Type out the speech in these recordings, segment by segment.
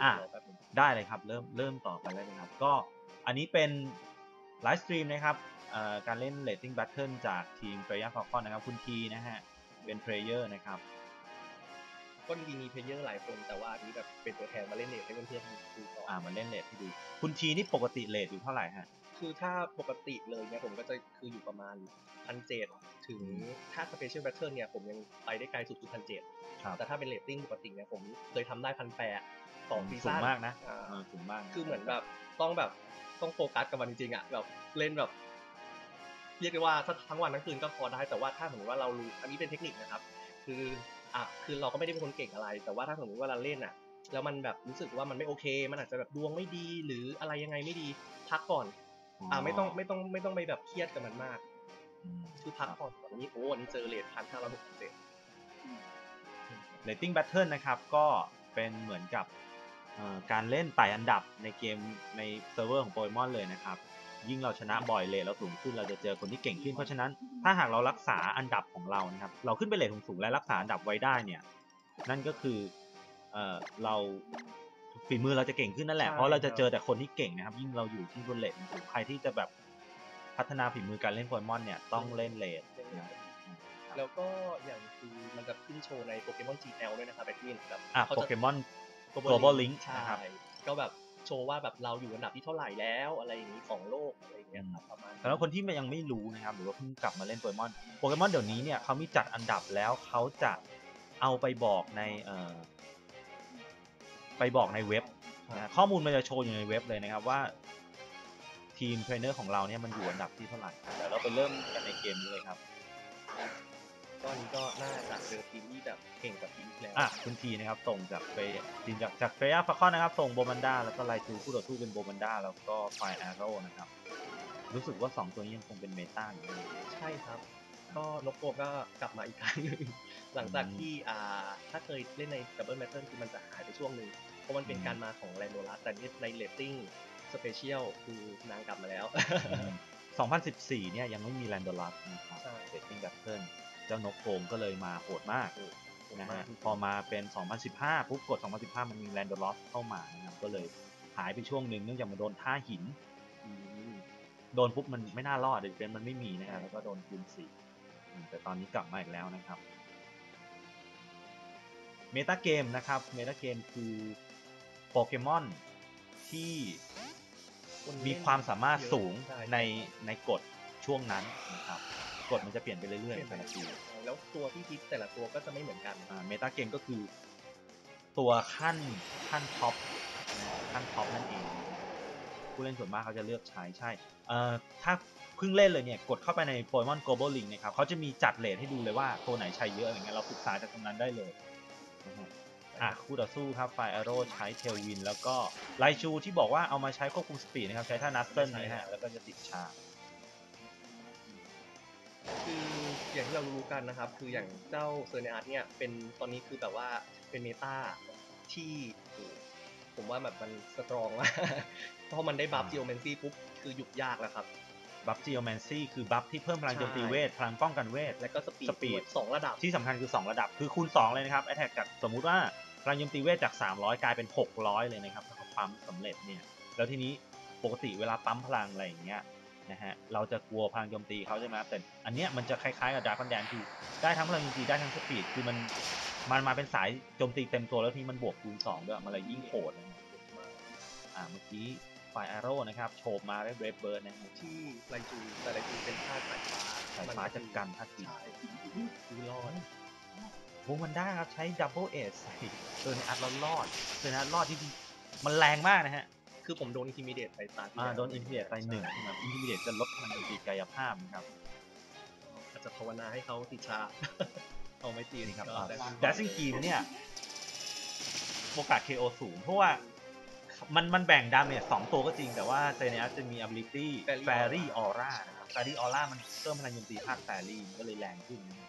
รอแป๊บนึงได้เลยครับเริ่มต่อไปแล้วนะครับก็อันนี้เป็นไลฟ์สตรีมนะครับการเล่น Rating Battle จากทีม Freya Falcon นะครับคุณทีนะฮะเป็นเพลเยอร์นะครับก็จริงๆมีเพลเยอร์หลายคนแต่ว่าอันนี้แบบเป็นตัวแทนมาเล่นเรทให้เพื่อนๆดูต่อมาเล่นเรทให้ดูคุณทีนี่ปกติเรทอยู่เท่าไหร่ฮะคือถ้าปกติเลยเนี่ยผมก็จะคืออยู่ประมาณ1,700ถึงถ้า Special Battle เนี่ยผมยังไปได้ไกลสุดคือ1,700แต่ถ้าเป็นเรตติ้งปกติเนี่ยผมเคยทำได้1,800ต่อซีซั่นสูงมากนะสูงมากคือเหมือนแบบต้องโฟกัสกับมันจริงๆอ่ะแบบเล่นแบบเรียกได้ว่าถ้าทั้งวันทั้งคืนก็พอได้แต่ว่าถ้าสมมติว่าเรารู้อันนี้เป็นเทคนิคนะครับคือเราก็ไม่ได้เป็นคนเก่งอะไรแต่ว่าถ้าสมมติว่าเราเล่นอ่ะแล้วมันแบบรู้สึกว่ามันไม่โอเคมันอาจจะแบบดวงไม่ดีหรืออะไรยังไงไม่ดีพักก่อนไม่ต้องไปแบบเครียดกับมันมากคือพักก่อนตอนนี้อันนี้เจอเรท1,560 Rating Battle นะครับก็เป็นเหมือนกับการเล่นไต่อันดับในเกมในเซิร์ฟเวอร์ของโปเกมอนเลยนะครับยิ่งเราชนะบ่อยเรทเราสูงขึ้นเราจะเจอคนที่เก่งขึ้นเพราะฉะนั้นถ้าหากเรารักษาอันดับของเรานะครับเราขึ้นไปเรทสูงและรักษาอันดับไว้ได้เนี่ยนั่นก็คือเราฝีมือเราจะเก่งขึ้นนั่นแหละเพราะเราจะเจอแต่คนที่เก่งนะครับยิ่งเราอยู่ที่บนเรทสูงใครที่จะแบบพัฒนาฝีมือการเล่นโปเกมอนเนี่ยต้องเล่นเรทนะแล้วก็อย่างคือมันจะขึ้นโชว์ในโปเกมอน GL ด้วยนะครับพี่แบบโปเกมอน Global Link นะครับก็แบบโชว์ว่าแบบเราอยู่อันดับที่เท่าไหร่แล้วอะไรอย่างนี้ของโลกอะไรอย่างเงี้ยครับประมาณสำหรับคนที่ยังไม่รู้นะครับหรือว่าเพิ่งกลับมาเล่นโปเกมอนเดี๋ยวนี้เนี่ยเขามีจัดอันดับแล้วเขาจะเอาไปบอกในเว็บนะข้อมูลมันจะโชว์อยู่ในเว็บเลยนะครับว่าทีมเทรนเนอร์ของเราเนี่ยมันอยู่อันดับที่เท่าไหร่เดี๋ยวเราไปเริ่มกันในเกมนี้เลยครับก็นี้ก็น่าจะเจอทีมที่แบบเก่งกว่าทีมแล้วคุณทีนะครับส่งจากทีมจากเฟย่าฟาคอนนะครับส่งโบมันด้าแล้วก็ไลทูคู่ต่อสู้เป็นโบมันด้าแล้วก็ไฟแอโร่นะครับรู้สึกว่า2ตัวนี้ยังคงเป็นเมตาอยู่ใช่ครับก็นกโกก็กลับมาอีกครั้งนึงหลังจากที่ถ้าเคยเล่นในดับเบิลแมทเทิลคือมันจะหายไปช่วงหนึ่งเพราะมันเป็นการมาของแรนโดลัสแต่ในเรตติ้งสเปเชียลคือนางกลับมาแล้ว 2014เนี่ยยังไม่มีแรนโดลัสนะครับเรตติ้งแบทเทิลเจ้านกโกงก็เลยมาโหดมากนะฮะพอมาเป็น2015ปุ๊บกด2015มันมีแรนโดลัสเข้ามานะครับก็เลยหายไปช่วงหนึ่งเนื่องจากมันโดนท่าหินโดนปุ๊บมันไม่น่ารอดเด็กเป็นมันไม่มีนะครับแล้วก็โดนคูณ4แต่ตอนนี้กลับมาอีกแล้วนะครับเมตาเกมนะครับเมตาเกมคือโปเกมอนที่มีความสามารถสูงในกฎช่วงนั้นนะครับกฎมันจะเปลี่ยนไปเรื่อยๆแต่ละปีแล้วตัวที่ฮิตแต่ละตัวก็จะไม่เหมือนกันเมตาเกมก็คือตัวขั้นท็อปนั่นเองผู้เล่นส่วนมากเขาจะเลือกใช้ถ้าเพิ่งเล่นเลยเนี่ยกดเข้าไปใน Pokemon Global Link นะครับเขาจะมีจัดเรทให้ดูเลยว่าตัวไหนใช้เยอะอะไรเงี้ยเราศึกษาจากตรงนั้นได้เลยคู่ต่อสู้ครับไฟแอโร่ใช้เทลวินแล้วก็ไลชูที่บอกว่าเอามาใช้ควบคุมสปีดนะครับใช้ท่านัสเติลนะฮะแล้วก็จะติดชาคืออย่างที่เรารู้กันนะครับคืออย่างเจ้าเซอร์เนอาร์เนี่ยเป็นตอนนี้คือแบบว่าเป็นเมตาที่ผมว่าแบบมันสตรองมากเพราะมันได้บัฟจิโอเมนซี่ปุ๊บคือหยุดยากแล้วครับบัฟจิโอแมนซี่คือบัฟที่เพิ่มพลังโจมตีเวทพลังป้องกันเวทและก็สปีด2ระดับที่สำคัญคือ2ระดับคือคูณ2เลยนะครับแอทแทกจากสมมุติว่าพลังโจมตีเวทจาก300กลายเป็น600เลยนะครับถ้าเขาปั๊มสำเร็จเนี่ยแล้วทีนี้ปกติเวลาปั๊มพลังอะไรอย่างเงี้ยนะฮะเราจะกลัวพลังโจมตีเขาใช่ไหมแต่อันเนี้ยมันจะคล้ายๆกับดราก้อนแดนคือได้ทั้งพลังโจมตีได้ทั้งสปีดคือมันมาเป็นสายโจมตีเต็มตัวแล้วที่มันบวกคูณ2ด้วยมันเลยยิ่งโหดนะครับเมื่อกี้ไฟแอโร่นะครับโฉบมาได้เวฟเบิร์ดนะครับที่ไลจูแต่ไลจูเป็นธาตุสายฟ้าจัดการธาตุดินคือรอดโอ้มันได้ครับใช้ดับเบิลเอสใส่เซอร์เนอัตแล้วรอดเซอร์เนอัตรอดที่มันแรงมากนะฮะคือผมโดนอินทิมิเดตไปตาโดนอินทิมิเดตไป1นะครับอินทิมิเดตจะลดพลังโจมตีกายภาพนะครับอาจจะภาวนาให้เขาติดชาเอาไม่ตีนี่ครับแดซซิ่งกีมเนี่ยโอกาส KO สูงเพราะว่ามันแบ่งดาเมจ2ตัวก็จริงแต่ว่าเซเนียจะมี ability Fairy Aura นะครับ Fairy Aura มันเพิ่มพลังโจมตีภาค Fairy ก็เลยแรงขึ้นนะ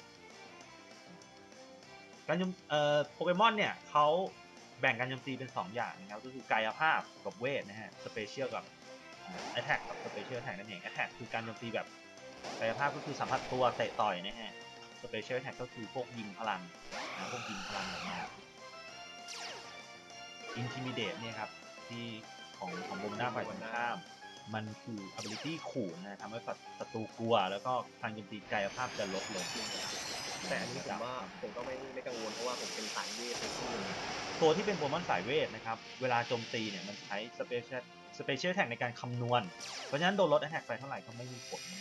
การโจมโปเกมอนเนี่ยเขาแบ่งการโจมตีเป็น2อย่างนะครับก็คือกายภาพกับเวทนะฮะสเปเชียลกับattack กับ special attack นั่นเอง attack คือการโจมตีแบบกายภาพก็คือสัมผัสตัวเตะต่อยนะฮะ special attack ก็คือพวกยิงพลังนะพวกยิงพลังออกมา Intimidate เนี่ยครับที่ของโบมนาฝ่ายตรงข้ามมันคือ ability ขู่นะทำให้ศัตรูกลัวแล้วก็พลังโจมตีกายภาพจะลดลงแต่อันนี้ผมว่าผมก็ไม่กังวลเพราะว่าผมเป็นสายเวทเป็นคู่ตัวที่เป็นโปเกมอนสายเวทนะครับเวลาโจมตีเนี่ยมันใช้ Special Attack ในการคำนวณเพราะฉะนั้นโดนลด Attack ไปเท่าไหร่ก็ไม่มีผล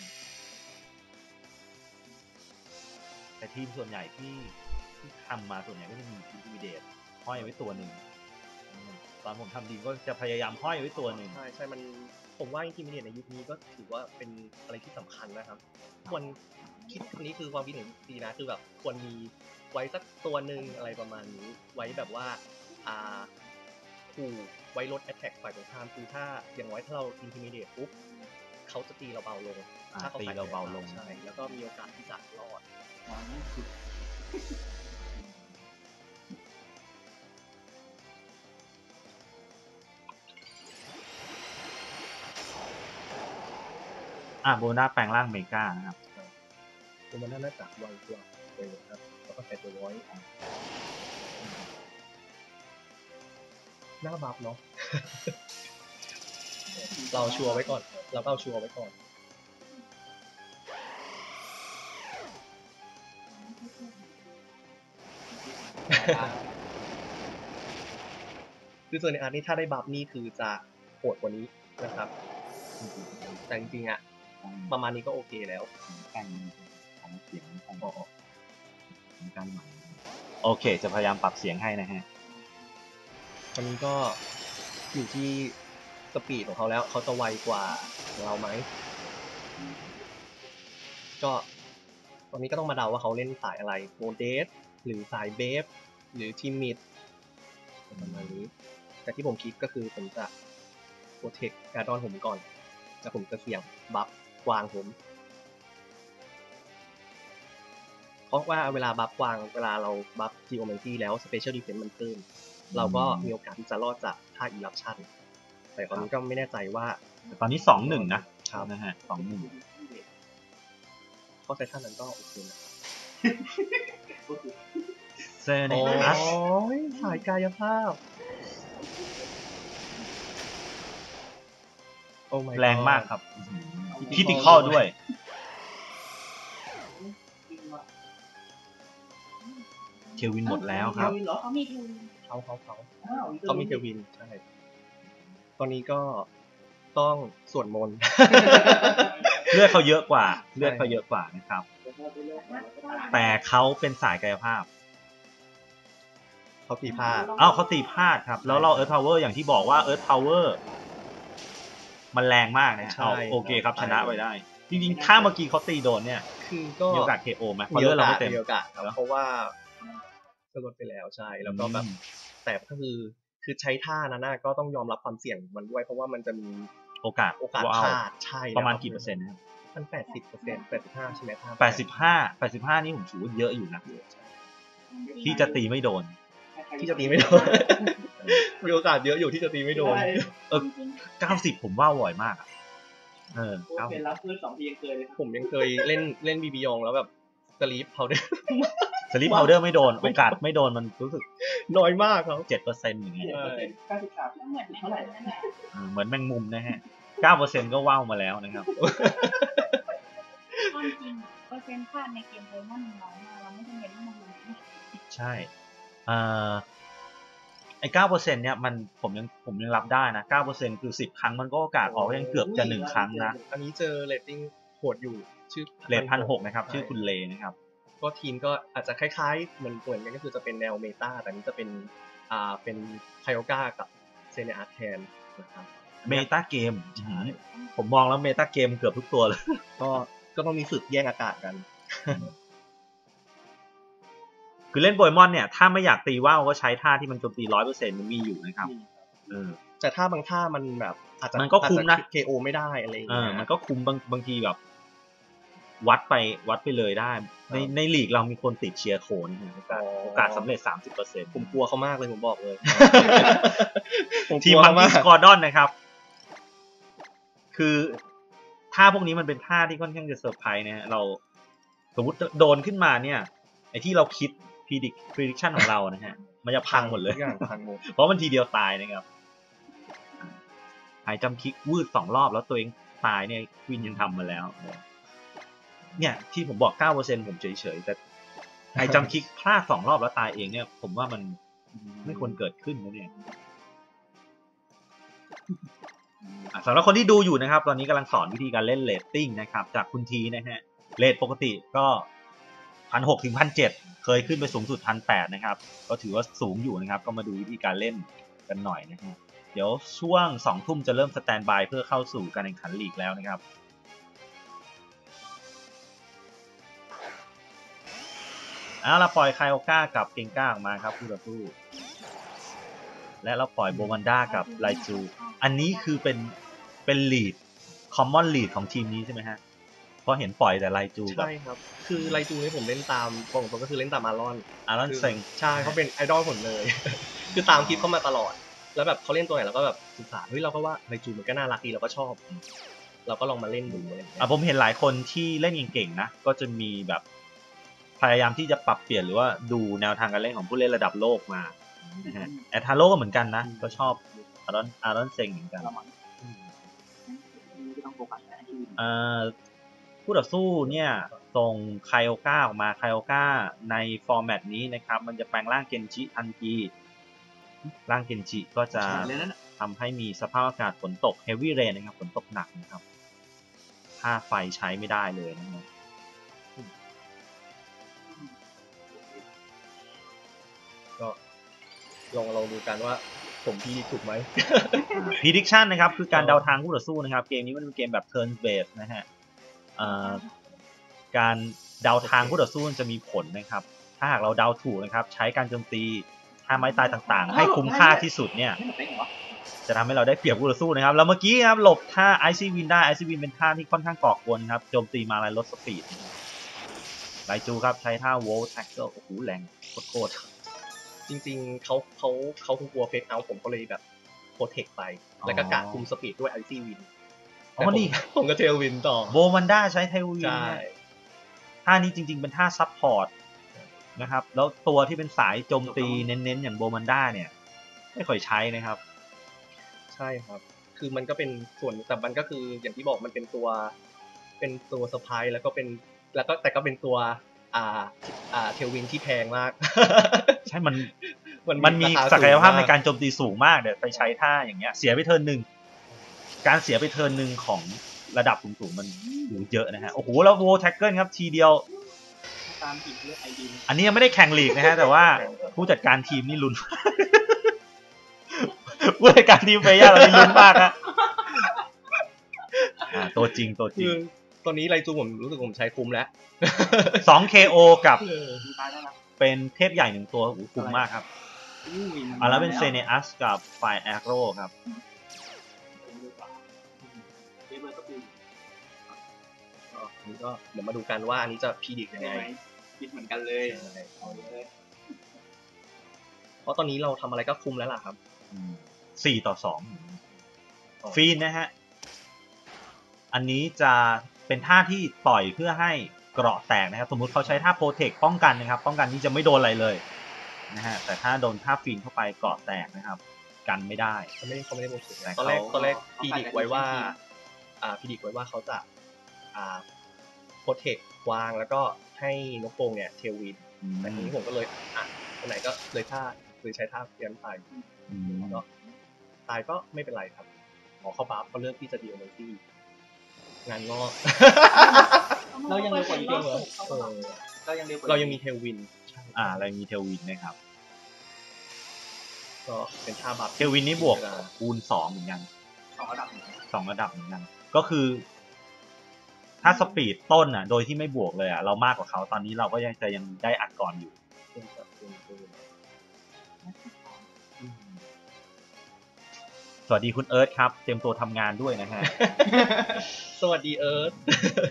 แต่ทีมส่วนใหญ่ที่ทำมาส่วนใหญ่ก็จะมี Intimidate ห้อยไว้ตัวหนึ่งตอนผมทำดีก็จะพยายามห้อยไว้ตัวหนึ่งใช่มันผมว่า Intimidate ในยุคนี้ก็ถือว่าเป็นอะไรที่สำคัญนะครับควรคิดอันนี้คือความคิดเห็นดีนะคือแบบควรมีไว้สักตัวหนึ่งอะไรประมาณนี้ไว้แบบว่าขู่ไว้ลด attack ฝ่ายตรงข้ามคือถ้าอย่างน้อยถ้าเรา Intimidate ปุ๊บเขาจะตีเราเบาลงถ้าเขาตีเราเบาลงใช่แล้วก็มีโอกาสที่จะรอดโบนาแปลงร่างเมกานะครับตัวมันน่าจะไวกว่าเลยครับแล้วก็ใส่ตัวร้อยหน้าบัฟเนาะ เราชัวร์ไว้ก่อนเราก็เอาชัวร์ไว้ก่อนคือส่วนในอาร์ตนี่ถ้าได้บัฟนี่คือจะโหดกว่านี้นะครับแต่จริงๆอะประมาณนี้ก็โอเคแล้วแต่งของเสียงของการใหม่โอเคจะพยายามปรับเสียงให้นะฮะตอนนี้ก็อยู่ที่สปีดของเขาแล้วเขาจะไวกว่าเราไหมก็ตอนนี้ก็ต้องมาเดาว่าเขาเล่นสายอะไรโมเดสหรือสายเบฟหรือทีมมิดประมาณนี้แต่ที่ผมคิดก็คือผมจะโปรเทคการ์ดอนผมก่อนแล้วผมจะเสี่ยงบัฟกวางผมเพราะว่าเวลาบัฟกวางเวลาเราบัฟจีโอเมนตี้แล้วสเปเชียลดีเฟนซ์มันเพิ่มเราก็มีโอกาสที่จะรอดจากท่าอีลัปชั่นแต่ตอนนี้ก็ไม่แน่ใจว่าตอนนี้ 2-1 นะฮะ 2-1 ข้อเซสชั่นนั้นก็โอเคนะเซเนอัสสายกายภาพโอ้ my แรงมากครับคิติคอลด้วยเควินหมดแล้วครับเขามีเทวินเขามีเทวินใช่ตอนนี้ก็ต้องสวดมนต์เลือดเขาเยอะกว่านะครับแต่เขาเป็นสายกายภาพเขาตีพลาดเขาตีพลาดครับแล้วเราเอิร์ธพาวเวอร์อย่างที่บอกว่าเอิร์ธพาวเวอร์มันแรงมากนะโอเคครับชนะไปได้จริงๆถ้าเมื่อกี้เขาตีโดนเนี่ยคือก็มีโอกาส KO ไหมมีโอกาสครับเพราะว่าก็ลดไปแล้วใช่แล้วก็แบบแต่ก็คือใช้ท่านั้นก็ต้องยอมรับความเสี่ยงมันด้วยเพราะว่ามันจะมีโอกาสพลาดใช่ประมาณกี่เปอร์เซ็นต์นะครับมัน85%ใช่ไหม 85นี่ผมถือว่าเยอะอยู่นะที่จะตีไม่โดนมีโอกาสเยอะอยู่ที่จะตีไม่โดน 90ผมว่าบ่อยมากเป็นรับพื้น2 ทียังเคยเลยผมยังเคยเล่นบีบียองแล้วแบบสลีปพาวเดอร์ไม่โดนโอกาสไม่โดนมันรู้สึกน้อยมากครับ 7% อย่างเงี้ย 93เหมือนเท่าไหร่นั่นแหละเหมือนแมงมุมนะฮะ 9% ก็ว้าวมาแล้วนะครับความจริงเปอร์เซ็นต์พลาดในเกมโปเกมอนน้อยมากเราไม่จำเป็นต้องมาดูใช่ไอ้ 9% เนี่ยมันผมยังรับได้นะ 9% คือ10 ครั้งมันก็โอกาสออกยังเกือบจะ1 ครั้งนะอันนี้เจอเรตติ้งโหดอยู่ชื่อเรท 1,600 นะครับชื่อคุณเลนะครับก็ทีมก็อาจจะคล้ายๆเหมือนกันก็คือจะเป็นแนวเมตาแต่นี้จะเป็นไคโอก้ากับเซเนอาร์แทนนะครับเมตาเกมผมมองแล้วเมตาเกมเกือบทุกตัวเลยก็ต้องมีฝึกแย่งอากาศกันคือเล่นโปเกมอนเนี่ยถ้าไม่อยากตีว่าวก็ใช้ท่าที่มันโจมตี 100% มันมีอยู่นะครับแต่ถ้าบางท่ามันแบบมันก็คุ้มนะ KO ไม่ได้อะไรอย่างเงี้ยมันก็คุ้มบางทีแบบวัดไปเลยได้ในลีกเรามีคนติดเชียร์โคนโอกาสสำเร็จ 30% ผมกลัวเขามากเลยผมบอกเลยทีมมังกี้สกอร์ดอนนะครับคือท่าพวกนี้มันเป็นท่าที่ค่อนข้างจะเซอร์ไพรส์นะฮะเราสมมติโดนขึ้นมาเนี่ยไอ้ที่เราคิด prediction ของเรานะฮะมันจะพังหมดเลยทุกอย่างพังหมดเพราะมันทีเดียวตายนะครับหายจำคิกวืด2 รอบแล้วตัวเองตายเนี่ยควินยังทำมาแล้วเนี่ยที่ผมบอก 9% ผมเฉยๆแต่หายจำคิกพลาด2 รอบแล้วตายเองเนี่ยผมว่ามันไม่ควรเกิดขึ้นนะเนี่ยสำหรับคนที่ดูอยู่นะครับตอนนี้กำลังสอนวิธีการเล่นเรตติ้งนะครับจากคุณทีนะฮะเรตปกติก็ 1,600 ถึง 1,700 เคยขึ้นไปสูงสุด 1,800 นะครับก็ถือว่าสูงอยู่นะครับก็มาดูวิธีการเล่นกันหน่อยนะฮะเดี๋ยวช่วง 2 ทุ่มจะเริ่มสแตนบายเพื่อเข้าสู่การแข่งขันลีกแล้วนะครับเราปล่อยไคโอก้ากับเกงก้าออกมาครับคู่ต่อสู้และเราปล่อยโบมันด้ากับไลจูอันนี้คือเป็นลีดคอมมอนลีดของทีมนี้ใช่ไหมฮะเพราะเห็นปล่อยแต่ไลจูกับใช่ครับคือไลจูนี่ผมเล่นตามปกติก็คือเล่นตามอารอนเซ็งใช่เขาเป็นไอดอลผมเลย คือตามคลิปเขามาตลอดแล้วแบบเขาเล่นตัวไหนเราก็แบบศึกษาเฮ้ยเราก็ว่าไลจูมันก็น่ารักดีเราก็ชอบเราก็ลองมาเล่นดูอะไรอย่างเงี้ยผมเห็นหลายคนที่เล่นเก่งๆนะก็จะมีแบบพยายามที่จะปรับเปลี่ยนหรือว่าดูแนวทางการเล่นของผู้เล่นระดับโลกมานะฮะแอทาโร่ก็เหมือนกันนะก็ชอบอารอนเซงเหมือนกันผู้ต่อสู้เนี่ยส่งไคโอก้าออกมาไคโอก้าในฟอร์แมตนี้นะครับมันจะแปลงร่างเกนจิทันทีร่างเกนจิก็จะทำให้มีสภาพอากาศฝนตกเฮฟวี่เรนนะครับฝนตกหนักนะครับค่าไฟใช้ไม่ได้เลยนะครับก็ลองดูกันว่าผมพีดีถูกไหม prediction นะครับคือการเดาทางคู่ต่อสู้นะครับเกมนี้มันเป็นเกมแบบ turn based นะฮะการเดาทางคู่ต่อสู้จะมีผลนะครับถ้าหากเราเดาถูกนะครับใช้การโจมตีท่าไม้ตายต่างๆให้คุ้มค่าที่สุดเนี่ยจะทำให้เราได้เปรียบคู่ต่อสู้นะครับแล้วเมื่อกี้ครับหลบท่า Icy Wind ได้ Icy Wind เป็นท่าที่ค่อนข้างก่อกวนครับโจมตีมาลายลดสปีดไลจูครับใช้ท่า Volt Tackle โอ้โหแรงโคตรจริงๆเขาคงกลัวเฟกเอาผมก็เลยแบบโปรเทคไปแล้วก็กะคุมสปีดด้วยไอซี่วินผมก็เทลวินต่อโบมันด้าใช้เทลวินใช่ท่านี้จริงๆเป็นท่าซับพอร์ตนะครับแล้วตัวที่เป็นสายโจมตีเน้นๆอย่างโบมันด้าเนี่ยไม่ค่อยใช้นะครับใช่ครับคือมันก็เป็นส่วนแต่มันก็คืออย่างที่บอกมันเป็นตัวสไปร์แล้วก็แต่ก็เป็นตัวเทลวินที่แพงมากใช่มันมีศักยภาพในการโจมตีสูงมากเดี๋ยวไปใช้ท่าอย่างเงี้ยเสียไปเทิร์นหนึ่งการเสียไปเทิร์นหนึ่งของระดับสูงๆมันเยอะนะฮะโอ้โหแล้วโวแท็กเกิลครับทีเดียวอันนี้ยังไม่ได้แข่งลีกนะฮะแต่ว่าผู้จัดการทีมนี่ลุ้น ผู้จัดการทีมเฟย่าเรานี่ลุ้นมากฮะตัวจริงตอนนี้ไลจูผมรู้สึกผมใช้คุ้มแล้ว 2 KO กับเป็นเทพใหญ่1ตัวคุ้มมากครับแล้วเป็นเซเนอัสกับไฟแอโร่ครับนี่ก็เดี๋ยวมาดูกันว่าอันนี้จะพีดิกยังไงคิดเหมือนกันเลยเพราะตอนนี้เราทำอะไรก็คุ้มแล้วล่ะครับ 4-2ฟีนนะฮะอันนี้จะเป็นท่าที่ต่อยเพื่อให้เกราะแตกนะครับสมมุติเขาใช้ท่าโปรเทคป้องกันนะครับป้องกันนี่จะไม่โดนอะไรเลยนะฮะแต่ถ้าโดนท่าฟีนเข้าไปเกราะแตกนะครับกันไม่ได้เขาไม่ได้โปรเทคตอนแรกพีดิกไว้ว่าเขาจะโปรเทควางแล้วก็ให้นกโป่งเนี่ยเทลวินแต่ทีนี้ผมก็เลยไหนก็เลยใช้ท่าเปลี่ยนไปก็ตายก็ไม่เป็นไรครับหมอเข้าบัฟเขาเลือกที่จะดีโอเมซี่งานงอกเรายังเร็วกว่าอีกเหรอเรายังมีเทลวินเรายังมีเทลวินนะครับก็เป็นท่าบัฟเทลวินนี่บวกคูณ2เหมือนกัน2 ระดับเหมือนกันก็คือถ้าสปีดต้นโดยที่ไม่บวกเลยเรามากกว่าเขาตอนนี้เราก็ยังได้อัดก่อนอยู่สวัสดีคุณเอิร์ธครับเตรียมตัวทำงานด้วยนะฮะสวัสดีเอิร์ธ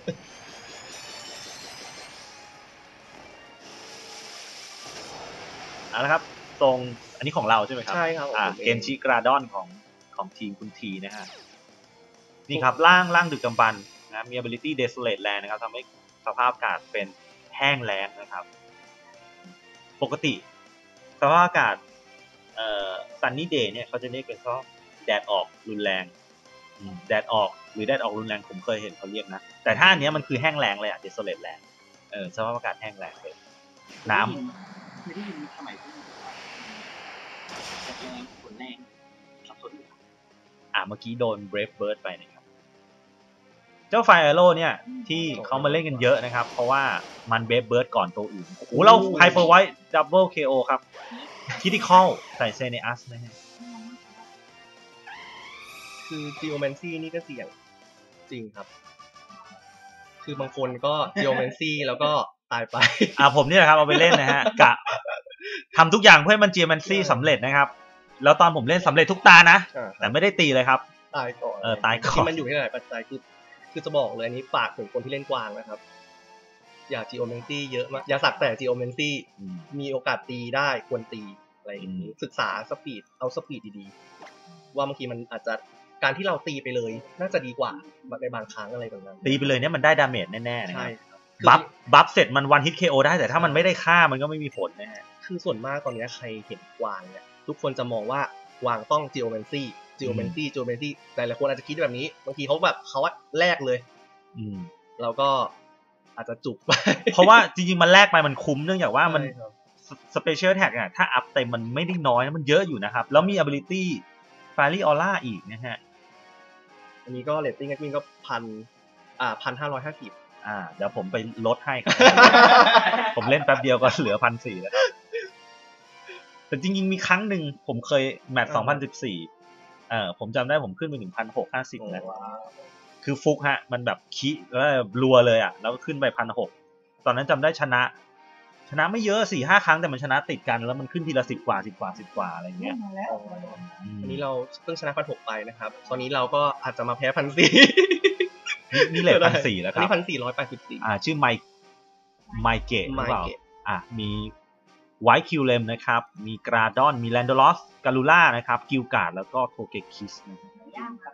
แล้วครับตรงอันนี้ของเราใช่ไหมครับใช่ครับเกนชิกราดอนของทีมคุณทีนะฮะนี่ครับร่างดึกดำบรรพ์นะมี ability desolate land นะครับทำให้สภาพอากาศเป็นแห้งแล้งนะครับปกติสภาพอากาศซันนี่เดย์เนี่ยเขาจะเรียกเป็นว่าแดดออกรุนแรงแดดออกหรือแดดออกรุนแรงผมเคยเห็นเขาเรียกนะแต่ถ้าอันเนี้ยมันคือแห้งแล้งเลยอะdesolate แรงสภาพอากาศแห้งแล้งเลยน้ำไม่ได้ยินสมัยที่แรงฝนแรงสับสนอยู่เมื่อกี้โดน Brave Bird ไปนะครับเจ้าไฟแอโร่เนี่ยที่เขามาเล่นกันเยอะนะครับเพราะว่ามัน Brave Bird ก่อนตัวอื่นโอ้โหเรา Hyper White Double KO ครับ Critical ใส่เซเนอัสนะฮะคือ Geomancy นี่ก็เสี่ยงจริงครับ คือบางคนก็ Geomancy แล้วก็ตายไปผมเนี่ยแหละครับเอาไปเล่นนะฮะกะทำทุกอย่างเพื่อให้มัน Geomancy สำเร็จนะครับแล้วตอนผมเล่นสำเร็จทุกตานะแต่ไม่ได้ตีเลยครับตายก่อนตายก่อนที่มันอยู่ที่หลายปัจจัยคือจะบอกเลยอันนี้ฝากถึงคนที่เล่นกวางนะครับ อย่า Geomancy เยอะมากอย่าสักแต่ Geomancy มีโอกาสตีได้ควรตีอะไรอย่างนี้ศึกษาสปีดเอาสปีดดีๆว่าบางทีมันอาจจะการที่เราตีไปเลยน่าจะดีกว่าในบางครั้งอะไรแบบนั้นตีไปเลยเนี่ยมันได้ดาเมจแน่ๆนะคใช่รับครับบัฟเสร็จมันวันฮิต KO ได้แต่ถ้ามันไม่ได้ค่ามันก็ไม่มีผลนะฮะคือส่วนมากตอนนี้ใครเห็นกวางเนี่ยทุกคนจะมองว่ากวางต้อง Geomancy หลายๆคนอาจจะคิดแบบนี้บางทีเขาแบบเขาแลกเลยเราก็อาจจะจุกไปเพราะว่าจริงๆมันแลกไปมันคุ้มเนื่องจากว่ามันใช่ครับ Special Attack เนี่ยถ้าอัพเต็มมันไม่ได้น้อยนะมันเยอะอยู่นะครับแล้วมี Ability Fairy Aura อีกนะฮะอันนี้ก็เรตติ้งวิ่งก็1,550 เดี๋ยวผมไปลดให้ครับ ผมเล่นแป๊บเดียวก็เหลือ 1,400 แล้วแต่จริงๆมีครั้งหนึ่งผมเคยแมตช์2014ผมจำได้ผมขึ้นไปถึง 1,650 นะคือฟุกฮะมันแบบคิแล้วรัวเลยแล้วก็ขึ้นไป 1,600 ตอนนั้นจำได้ชนะไม่เยอะ 4-5 ครั้งแต่มันชนะติดกันแล้วมันขึ้นทีละ10 กว่าอะไรเงี้ยอันนี้เราเพิ่งชนะ1,600ไปนะครับตอนนี้เราก็อาจจะมาแพ้1,400 นี่เลท 1,400 แล้วครับอันนี้1,484 ชื่อไมเกตหรือเปล่ามีไวท์คิวเลมนะครับมีกราดอนมีแลนโดลอสกาลูล่านะครับกิลการ์ดแล้วก็โทเกคิสนะครับ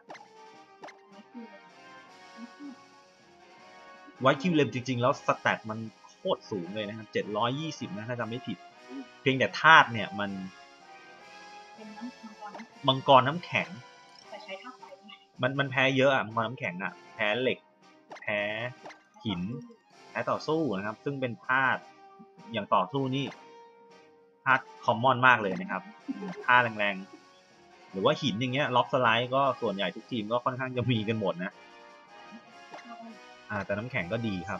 ไวท์คิวเลมจริงๆแล้วสแตทมันโคตรสูงเลยนะครับ720นะถ้าจำไม่ผิดเพียงแต่ธาตุเนี่ยมันมังกรน้ำแข็งมันแพ้เยอะมังกรน้ำแข็งแพ้เหล็กแพ้หินแพ้ต่อสู้นะครับซึ่งเป็นธาตุอย่างต่อสู้นี่ธาตุคอมมอนมากเลยนะครับธาตุแรงๆหรือว่าหินอย่างเงี้ยล็อบสไลด์ก็ส่วนใหญ่ทุกทีมก็ค่อนข้างจะมีกันหมดนะแต่น้ำแข็งก็ดีครับ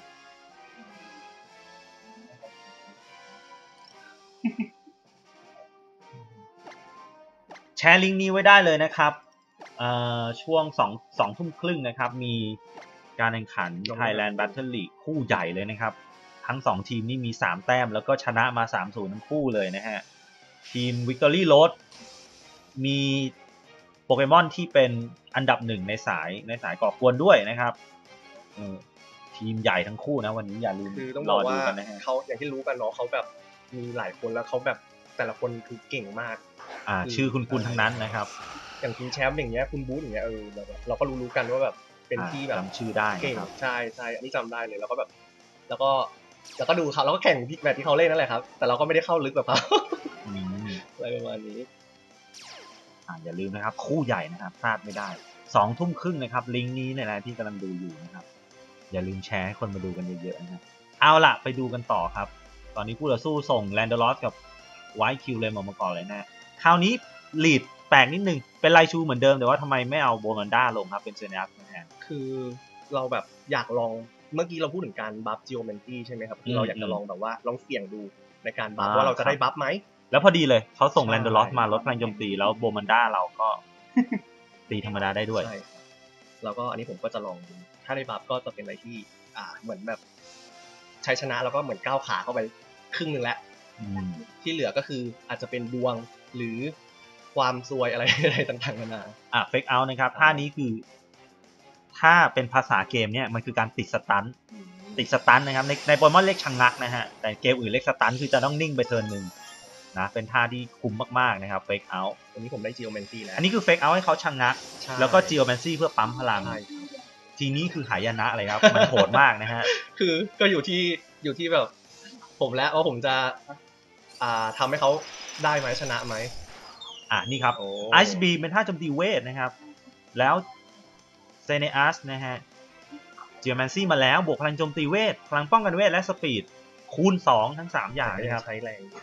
แชร์ลิงก์นี้ไว้ได้เลยนะครับช่วง2 ทุ่มครึ่งนะครับมีการแข่งขัน Thailand Battle League คู่ใหญ่เลยนะครับทั้ง2ทีมนี่มี3แต้มแล้วก็ชนะมา 3-0 ทั้งคู่เลยนะฮะทีม Victory Road มีโปเกมอนที่เป็นอันดับ1ในสายก่อกวนด้วยนะครับทีมใหญ่ทั้งคู่นะวันนี้อย่าลืมคือต้องบอกว่านะฮะเขาอย่างที่รู้กันเนาะเขาแบบมีหลายคนแล้วเขาแบบแต่ละคนคือเก่งมากชื่อคุณทั้งนั้นนะครับอย่างทีมแชมป์อย่างเงี้ยคุณบูธอย่างเงี้ยเราก็รู้กันว่าแบบเป็นที่แบบจำชื่อได้เก่งใช่อันนี้จำได้เลยแล้วก็แบบแล้วก็ดูเขาแล้วก็แข่งแบบที่เขาเล่นนั่นแหละครับแต่เราก็ไม่ได้เข้าลึกแบบเขาอะไรประมาณนี้อย่าลืมนะครับคู่ใหญ่นะครับพลาดไม่ได้2 ทุ่มครึ่งนะครับลิงก์นี้เนี่ยนะที่กำลังดูอยู่นะครับอย่าลืมแชร์ให้คนมาดูกันเยอะๆนะครับเอาล่ะไปดูกันต่อครับตอนนี้คู่ต่อสู้ส่งแลนโดลอสกับไวท์คิวเลมออกมาก่อนเลยนะคราวนี้ลีดแปลกนิดนึงเป็นไลชูเหมือนเดิมแต่ว่าทำไมไม่เอาโบมันด้าลงครับเป็นเซเนียสแทนคือเราแบบอยากลองเมื่อกี้เราพูดถึงการบัฟจิโอเมนตี้ใช่ไหมครับคือเราอยากจะลองแบบว่าลองเสี่ยงดูในการบัฟว่าเราจะได้บัฟไหมแล้วพอดีเลยเขาส่งแลนโดลอสมาลดพลังโจมตีแล้วโบมันด้าเราก็ตีธรรมดาได้ด้วยใช่แล้วก็อันนี้ผมก็จะลองดูถ้าได้บัฟก็จะเป็นอะไรที่เหมือนแบบชัยชนะแล้วก็เหมือนก้าวขาเข้าไปครึ่งนึงแล้วที่เหลือก็คืออาจจะเป็นดวงหรือความซวยอะไรต่างๆนานาเฟกเอาท์นะครับท่านี้คือถ้าเป็นภาษาเกมเนี่ยมันคือการติดสตันนะครับในโปเกมอนเรียกชะงักนะฮะแต่เกมอื่นเรียกสตันคือจะต้องนิ่งไปเทิร์นนึงนะเป็นท่าที่คุ้มมากๆนะครับเฟกเอาท์อันนี้ผมได้จิโอแมนซี่แล้วอันนี้คือเฟกเอาท์ให้เขาชะงักแล้วก็จิโอแมนซี่เพื่อปั๊มพลังทีนี้คือหายนะอะไรครับมันโหดมากนะฮะคือก็อยู่ที่แบบผมแล้วว่าผมจะทำให้เขาได้ไหมชนะไหมนี่ครับโอ้ไอซ์บีเป็นท่าโจมตีเวทนะครับแล้วเซเนอัสนะฮะเจียแมนซี่มาแล้วบวกพลังโจมตีเวทพลังป้องกันเวทและสปีดคูณ2ทั้ง3อย่างแต่ก็นะยัคงรับใช้แรงอยู่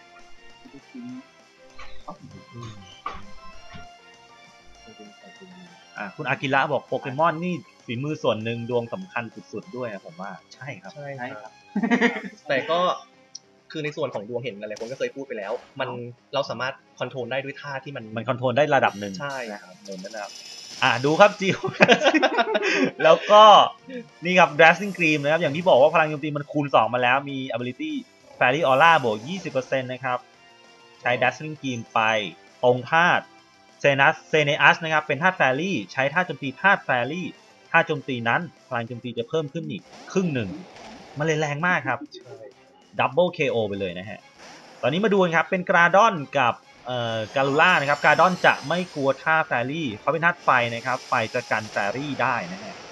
คุณอากิระบอกโปเกมอนนี่ฝีมือส่วนหนึ่งดวงสำคัญสุดๆด้วยผมว่าใช่ครับใช่ใช่คครัรับ บแต่ก็คือในส่วนของดวงเห็นหลายๆคนก็เคยพูดไปแล้ว มันเราสามารถคอนโทรลได้ด้วยท่าที่มันมันคอนโทรลได้ระดับหนึ่งใช่นะครับเหมือนนะครับดูครับจิว แล้วก็นี่ครับ Dazzling Gleam นะครับอย่างที่บอกว่าพลังโจมตีมันคูณ2มาแล้วมี ability Fairy Aura บวก 20% นะครับใช้ Dazzling Gleam ไปตรงธาตุเซเนอัสนะครับเป็นธาตุแฟรี่ใช้ธาตุโจมตีธาตุแฟรี่ธาตุโจมตีนั้นพลังโจมตีจะเพิ่มขึ้นอีกครึ่งหนึ่งมันเลยแรงมากครับ ดับเบิล KO ไปเลยนะฮะตอนนี้มาดูกันครับเป็นกราดอนกับการูล่านะครับการ์ดอนจะไม่กลัวท่าแฟรี่เขาเป็นธาตุไฟนะครับไฟจะกันแฟรี่ได้นะฮะ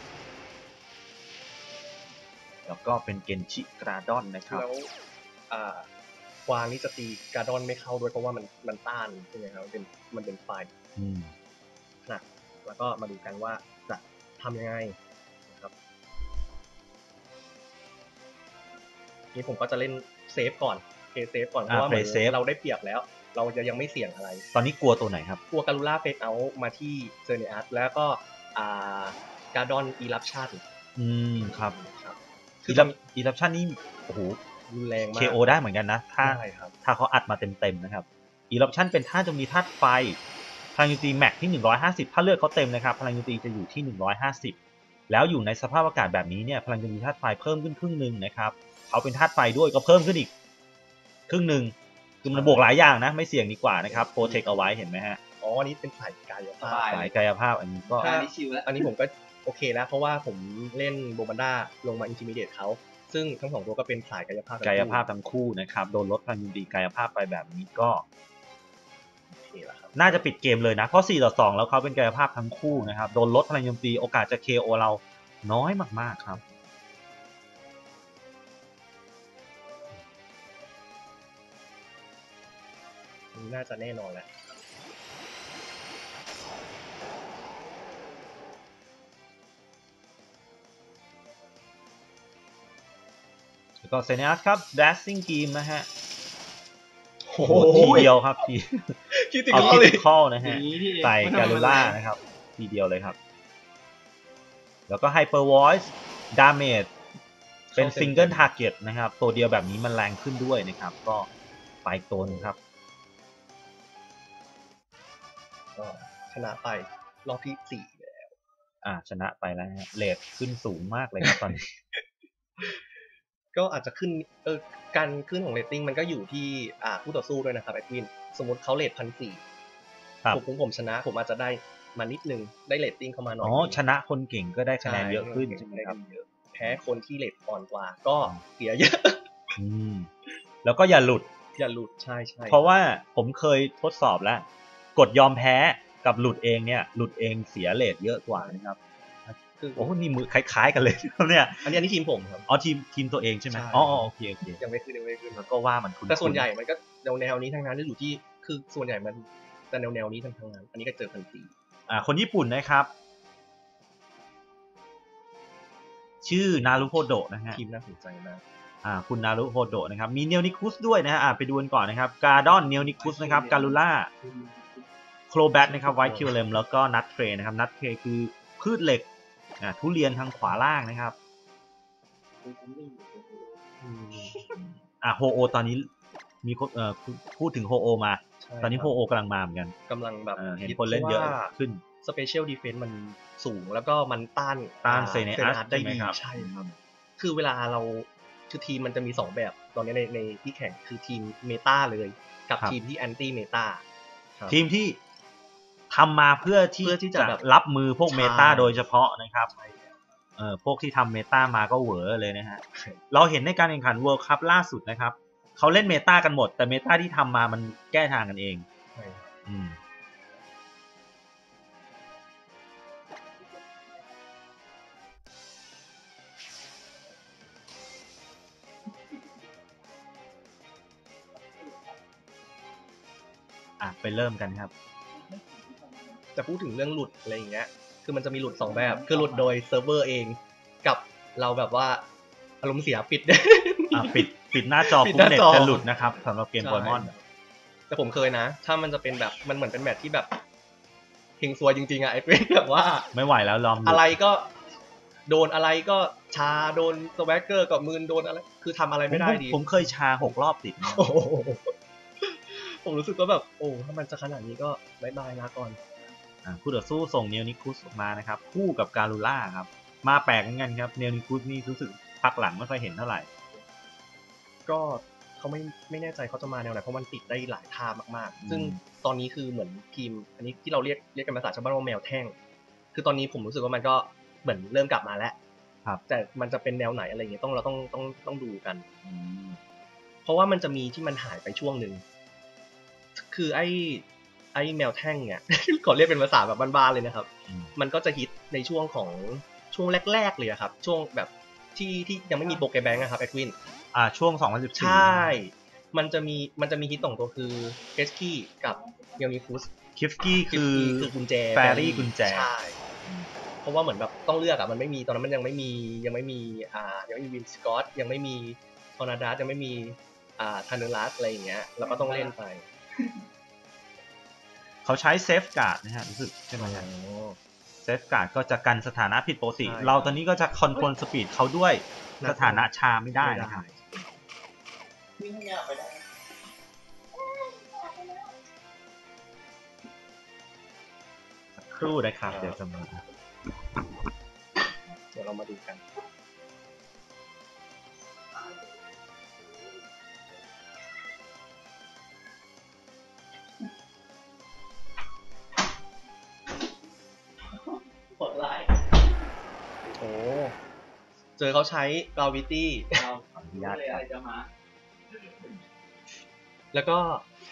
แล้วก็เป็นเกนชิกราดอนนะครับแล้วกวางนี่จะตีการ์ดอนไม่เข้าด้วยเพราะว่ามันต้านใช่ไหมครับมันเป็นไฟนะแล้วก็มาดูกันว่าจะทำยังไงนะครับนี่ผมก็จะเล่นเซฟก่อนเซฟก่อนเพราะว่าเหมือนเราได้เปรียบแล้ว เราจะยังไม่เสี่ยงอะไรตอนนี้กลัวตัวไหนครับกลัวการูล่าเฟกเอามาที่เซอร์เนอัสแล้วก็การ์ดอนอีรัปชั่นครับคืออีรัปชั่นนี่โอ้โหรุนแรงมาก KO ได้เหมือนกันนะถ้าเขาอัดมาเต็มๆนะครับอีรัปชั่นเป็นท่าโจมตีธาตุไฟพลังโจมตีแม็กที่150ถ้าเลือดเขาเต็มนะครับพลังโจมตีจะอยู่ที่150แล้วอยู่ในสภาพอากาศแบบนี้เนี่ยพลังโจมตีธาตุไฟเพิ่มขึ้นครึ่งนึงนะครับเขาเป็นธาตุไฟด้วยก็เพิ่มขึ้นอีกครึ่งนึงคือมันบวกหลายอย่างนะไม่เสี่ยงดีกว่านะครับโปรเทคเอาไว้เห็นไหมฮะอันนี้เป็นสายกายภาพสายกายภาพอันนี้ก็อันนี้ผมก็โอเคแล้วเพราะว่าผมเล่นโบมันด้าลงมาอินทิมิเดตเขาซึ่งทั้งสองตัวก็เป็นสายกายภาพทั้งคู่นะครับโดนลดพลังโจมตีกายภาพไปแบบนี้ก็โอเคแล้วครับน่าจะปิดเกมเลยนะเพราะ4-2แล้วเขาเป็นกายภาพทั้งคู่นะครับโดนลดพลังโจมตีโอกาสจะ KO เราน้อยมากๆครับน่าจะแน่นอนแหละแล้วก็เซเนียสครับ Dazzling Gleam นะฮะโอ้โหทีเดียวครับคิดคอลนะฮะใส่การูล่านะครับทีเดียวเลยครับแล้วก็ Hyper Voice Damage เป็น Single Target นะครับตัวเดียวแบบนี้มันแรงขึ้นด้วยนะครับก็ไปตัวนึงครับก็ชนะไปรอบที่4แล้วชนะไปแล้วฮะเรทขึ้นสูงมากเลยครับตอนนี้ก็อาจจะขึ้นการขึ้นของเรตติ้งมันก็อยู่ที่ผู้ต่อสู้ด้วยนะครับแอดวินสมมติเขาเรท1,400ผมชนะผมอาจจะได้มานิดนึงได้เรตติ้งเข้ามาหน่อยชนะคนเก่งก็ได้คะแนนเยอะขึ้นใช่ไหมครับแพ้คนที่เรทอ่อนกว่าก็เสียเยอะแล้วก็อย่าหลุดใช่เพราะว่าผมเคยทดสอบแล้วกดยอมแพ้กับหลุดเองเนี่ยหลุดเองเสียเรทเยอะกว่านะครับโอ้นี่มือคล้ายๆกันเลยเนี่ยอันนี้ทีมผมครับทีมตัวเองใช่ไหมโอเคยังไม่ขึ้นแล้วก็ว่ามันแต่ส่วนใหญ่มันก็แนวนี้ทั้งนั้นที่อยู่ที่คือส่วนใหญ่มันแต่แนวนี้ทั้งนั้นอันนี้ก็เจอ1,400 คนญี่ปุ่นนะครับชื่อนารุโฮโดะนะฮะทีมน่าสนใจมากคุณนารุโฮโดะนะครับมีเนลนิคุสด้วยนะฮะไปดูกันก่อนนะครับการ์ดอนเนลนิคุสนะครับการูล่าโครแบทนะครับไวท์คิวเลมแล้วก็นัทเทรนะครับนัทเทรคือพืชเหล็กทุเรียนทางขวาล่างนะครับโฮโอตอนนี้มีพูดถึงโฮโอมาตอนนี้โฮโอกำลังมาเหมือนกันกำลังแบบเห็นคนเล่นเยอะขึ้นสเปเชียลดีเฟนซ์มันสูงแล้วก็มันต้านเซเนอัสได้ดีใช่ครับคือเวลาเราคือทีมมันจะมี2แบบตอนนี้ในที่แข่งคือทีมเมตาเลยกับทีมที่แอนตี้เมตาทีมที่ทำมาเพื่อที่จะรับมือพวกเมตาโดยเฉพาะนะครับพวกที่ทำเมตามาก็เหวอเลยนะฮะเราเห็นในการแข่งขัน World Cup ล่าสุดนะครับเขาเล่นเมตากันหมดแต่เมตาที่ทำมามันแก้ทางกันเองไปเริ่มกันครับจะพูดถึงเรื่องหลุดอะไรอย่างเงี้ยคือมันจะมีหลุด2แบบคือหลุดโดยเซิร์ฟเวอร์เองกับเราแบบว่าอารมณ์เสียปิดปิดหน้าจอปิดปุ๊หบน้าเน็ตจอจะหลุดนะครับสำหรับเกมโปเกมอนแต่ผมเคยนะถ้ามันจะเป็นแบบมันเหมือนเป็นแมทที่แบบเฮงซวยจริงๆอะไอ้เป็นแบบว่าไม่ไหวแล้วลอมหลุดอะไรก็โดนอะไรก็ชาโดนสแวกเกอร์กับมืนโดนอะไรคือทำอะไรไม่ได้ดีผมเคยชา6 รอบติดนะโอ้โหผมรู้สึกว่าแบบโอ้ถ้ามันจะขนาดนี้ก็บายบายลาก่อนคู่ต่อสู้ส่งเนลนิคุสออกมานะครับคู่กับการูล่าครับมาแปลกเหมือนกันครับเนลนิคุสนี่รู้สึกพักหลังไม่ค่อยเห็นเท่าไหร่ก็เขาไม่แน่ใจเขาจะมาแนวไหนเพราะมันติดได้หลายท่ามากๆ ซึ่งตอนนี้คือเหมือนทีมอันนี้ที่เราเรียกกันภาษาชาวบ้านว่าแมวแท่งคือตอนนี้ผมรู้สึกว่ามันก็เหมือนเริ่มกลับมาแล้วแต่มันจะเป็นแนวไหนอะไรเงี้ยเราต้องดูกันเพราะว่ามันจะมีที่มันหายไปช่วงหนึ่งคือไอ้แมวแท่งเนี่ย ขอเรียกเป็นภาษาแบบบ้านๆเลยนะครับมันก็จะฮิตในช่วงของช่วงแรกๆเลยครับช่วงแบบที่ยังไม่มีโปเกแบงค์นะครับแอดวินช่วง2014 ใช่มันจะมีฮิต2ตัวคือเกสกี้กับเนลนิคุสคิฟกี้คือกุญแจแฟรี่กุญแจใช่เพราะว่าเหมือนแบบต้องเลือกมันไม่มีตอนนั้นมันยังไม่มีวินสกอตยังไม่มีทอร์นาดัสยังไม่มีทานูรัสอะไรอย่างเงี้ยเราก็ต้องเล่นไปเขาใช้เซฟการ์ดนะฮะรู้สึกใช่ไหมครับเซฟการ์ดก็จะกันสถานะผิดปกติเราตอนนี้ก็จะคอนโทรลสปีดเขาด้วยสถานะชาไม่ได้นะครับวิ่งให้ยาวไปได้ครู่นะครับเดี๋ยวจะมาเดี๋ยวเรามาดูกันกดไลค์โอ้เจอเขาใช้ gravity เราเลยอะไรจะมาแล้วก็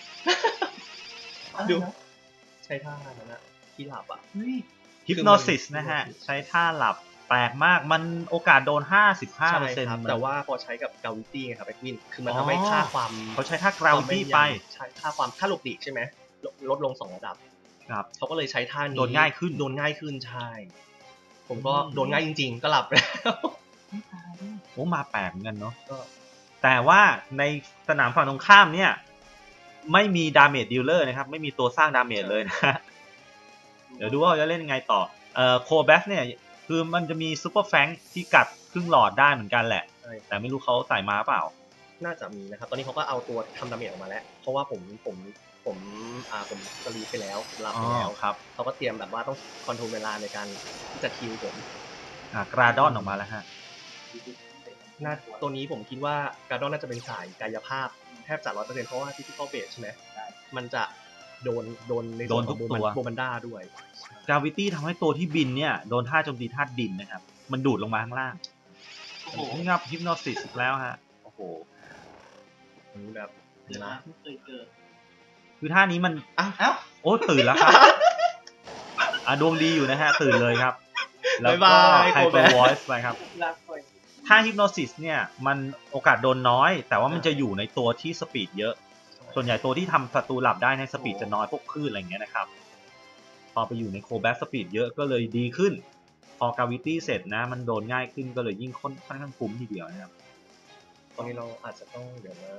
ดูใช้ท่านั้นนะที่หลับอ่ะฮิปโนซิสนะฮะใช้ท่าหลับแปลกมากมันโอกาสโดน 55% แต่ว่าพอใช้กับ gravity ไงครับแอดวินคือมันทำให้ค่าความเขาใช้ท่า gravity ไปใช้ค่าหลบหลีกใช่ไหมลดลง2 ระดับครับเขาก็เลยใช้ท่านี้โดนง่ายขึ้นใช่ผมก็โดนง่ายจริงๆก็หลับแล้วโอ้มาแปลกเหมือนกันเนาะแต่ว่าในสนามฝั่งตรงข้ามเนี่ยไม่มีดาเมจดีลเลอร์นะครับไม่มีตัวสร้างดาเมจเลยนะเดี๋ยวดูว่าจะเล่นยังไงต่อโคแบสเนี่ยคือมันจะมีซูเปอร์แฟงที่กัดครึ่งหลอดได้เหมือนกันแหละแต่ไม่รู้เขาใส่มาเปล่าน่าจะมีนะครับตอนนี้เขาก็เอาตัวทำดาเมจออกมาแล้วเพราะว่าผมสลีปไปแล้วหลับไปแล้วครับเขาก็เตรียมแบบว่าต้องคอนโทรลเวลาในการที่จะคิวผมกราดอนออกมาแล้วฮะตัวนี้ผมคิดว่ากราดอนน่าจะเป็นสายกายภาพแทบจะ 100% เพราะว่าที่เขาเบสใช่ไหมมันจะโดนในทุกตัวโบมันด้าด้วยกราวิตี้ทำให้ตัวที่บินเนี่ยโดนท่าโจมตีธาตุดินนะครับมันดูดลงมาข้างล่างนี่ครับฮิปโนซิสอีกแล้วฮะโอ้โหนี่แบบนะไม่เคยเจอคือท่านี้มันโอ้ตื่นแล้วครับดวงดีอยู่นะฮะตื่นเลยครับแล้วก็ไฮเปอร์วอยซ์ไปครับถ้าฮิปโนซิสเนี่ยมันโอกาสโดนน้อยแต่ว่ามันจะอยู่ในตัวที่สปีดเยอะส่วนใหญ่ตัวที่ทำศัตรูหลับได้ในสปีดจะน้อยพวกคลื่นอะไรอย่างเงี้ยนะครับพอไปอยู่ในโคแบทสปีดเยอะก็เลยดีขึ้นพอกราวิตี้เสร็จนะมันโดนง่ายขึ้นก็เลยยิ่งค่อนข้างคุ้มทีเดียวนะครับตอนนี้เราอาจจะต้องเดี๋ยวนะ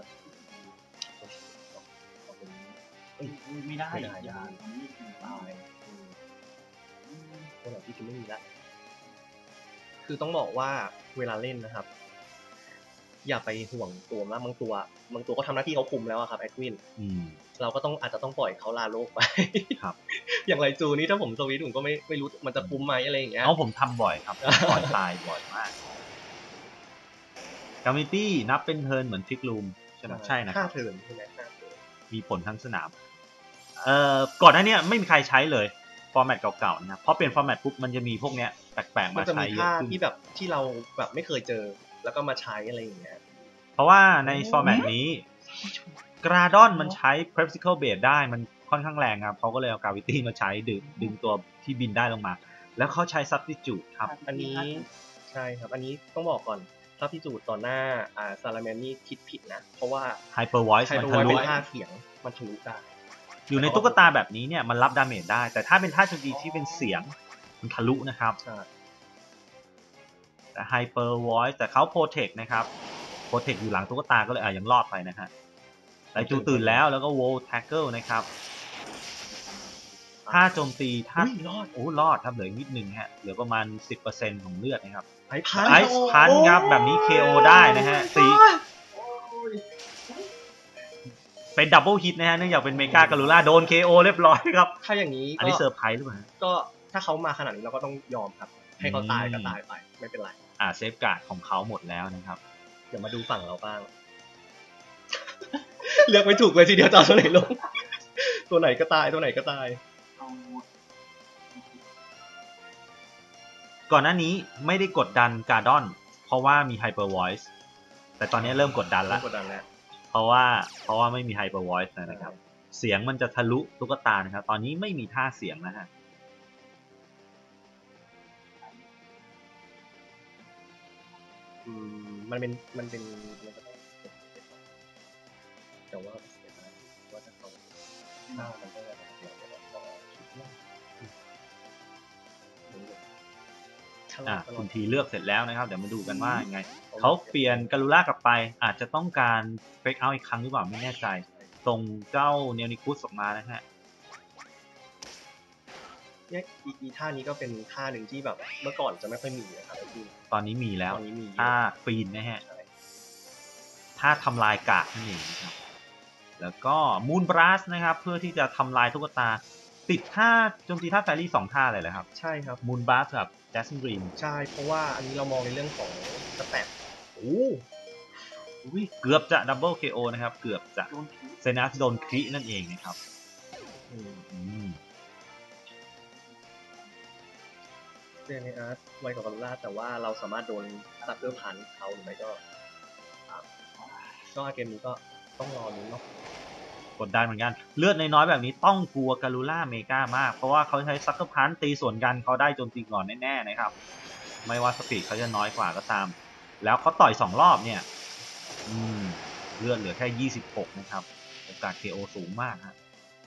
ไม่ได้ยาตรงนี้ตายตัวไหนที่จะไม่มีละคือต้องบอกว่าเวลาเล่นนะครับอย่าไปห่วงตัวมากบางตัวก็ทำหน้าที่เขาคุมแล้วครับแอดวินเราก็อาจจะต้องปล่อยเขาลาโลกไปครับอย่างไรจูนี่ถ้าผมสวิตผมก็ไม่รู้มันจะคุ้มไหมอะไรอย่างเงี้ยผมทำบ่อยครับปล่อยตายบ่อยมากกามิตี้นับเป็นเทิร์นเหมือนฟิกลูมใช่ไหมใช่นะครับ 5 เทิร์นใช่ไหมมีผลทั้งสนามก่อนหน้านี้ไม่มีใครใช้เลยฟอร์แมตเก่าๆนะครับเพราะเป็นฟอร์แมตปุ๊บมันจะมีพวกเนี้ยแปลกๆมาใช้เยอะขึ้นที่แบบที่เราแบบไม่เคยเจอแล้วก็มาใช้อะไรอย่างเงี้ยเพราะว่าในฟอร์แมตนี้กราดอนมันใช้ Practical Base ได้มันค่อนข้างแรงครับเขาก็เลยเอา Gravity มาใช้ดึงตัวที่บินได้ลงมาแล้วเขาใช้ Substitute ครับอันนี้ใช่ครับอันนี้ต้องบอกก่อน Substitute ต่อหน้าซาลาแมนนี่คิดผิดนะเพราะว่า Hyper Voice มันทะลุเป็นท่าเสียงมันทะลุได้อยู่ในตุ๊กตาแบบนี้เนี่ยมันรับดาเมจได้แต่ถ้าเป็นท่าโจมตีที่เป็นเสียงมันทะลุนะครับแต่ไฮเปอร์วอยซ์แต่เขาโปรเทคนะครับโปรเทคอยู่หลังตุ๊กตาก็เลยยังรอดไปนะฮะแต่จูตื่นแล้วก็โวลแท็กเกิลนะครับถ้าโจมตีถ้ารอดรอดครับเหลือนิดนึงฮะเหลือประมาณ 10% ของเลือดนะครับไอพันไอซ์พันครับแบบนี้ KO ได้นะฮะเป็นดับเบิลฮิตนะฮะเนื่องจากเป็นเมกาการูล่าโดน KO เรียบร้อยครับถ้าอย่างนี้อันนี้เซอร์ไพรส์หรือเปล่าก็ถ้าเขามาขนาดนี้เราก็ต้องยอมครับ ให้เขาตายก็ตายไปไม่เป็นไรเซฟการ์ดของเขาหมดแล้วนะครับเดี๋ยวมาดูฝั่งเราบ้าง เลือกไม่ถูกเลยทีเดียวจะเอาตัวไหนลง ตัวไหนก็ตายตัวไหนก็ตายเอาก่อนหน้านี้ไม่ได้กดดันการ์ดอนเพราะว่ามีไฮเปอร์วอยซ์แต่ตอนนี้เริ่มกดดันแล้วกดดันแล้วเพราะว่าไม่มีไฮเปอร์วอยซ์นะครับเสียงมันจะทะลุตุ๊กตานะครับตอนนี้ไม่มีท่าเสียงนะฮะมันเป็นมันก็ต้องแต่ว่าเสียดายว่าถ้าเขาถ้ามันก็จะแบบเราคิดว่าคุณทีเลือกเสร็จแล้วนะครับเดี๋ยวมาดูกันว่ายังไงเขาเปลี่ยนการูล่ากลับไปอาจจะต้องการเฟกเอาท์อีกครั้งหรือเปล่าไม่แน่ใจส่งเจ้าเนลนิคุสออกมานะฮะเนี่ยอีท่านี้ก็เป็นท่าหนึ่งที่แบบเมื่อก่อนจะไม่ค่อยมีนะครับพี่ตอนนี้มีแล้วตอนนี้มีท่าฟีนนะฮะท่าทำลายกากนั่นเองนะครับแล้วก็มูนบลัสนะครับเพื่อที่จะทำลายตุ๊กตาติดท่าโจมตีท่าแฟรี่2ท่าเลยแหละครับใช่ครับมูนบลัสกับแจสซินกรีนใช่เพราะว่าอันนี้เรามองในเรื่องของสแตทเกือบจะดับเบิล KO นะครับเกือบจะโดนผีเซนัสโดนครินั่นเองนะครับเรียนในอาร์ตไวกว่าการูล่าแต่ว่าเราสามารถโดนซับเตอร์พันเขาหรือไม่ก็เกมนี้ก็ต้องรอลุ้นเนาะกดดันเหมือนกันเลือดน้อยๆแบบนี้ต้องกลัวการูล่าเมกามากเพราะว่าเขาใช้ซักเกอร์พันตีส่วนกันเขาได้โจมตีก่อนแน่ๆนะครับไม่ว่าสปีดเขาจะน้อยกว่าก็ตามแล้วเขาต่อย2รอบเนี่ยเลือดเหลือแค่26นะครับโอกาส KO สูงมากฮะ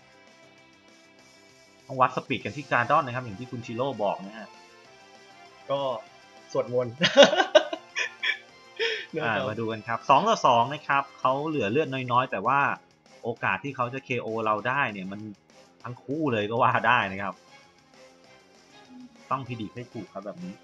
ต้องวัดสปีดกันที่การ์ดอนนะครับอย่างที่คุณชิโร่บอกนะฮะก็สวดมนต์มาดูกันครับ2-2นะครับเขาเหลือเลือดน้อยๆแต่ว่าโอกาสที่เขาจะ KO เราได้เนี่ยมันทั้งคู่เลยก็ว่าได้นะครับต้องพิดีให้ถูกครับแบบนี้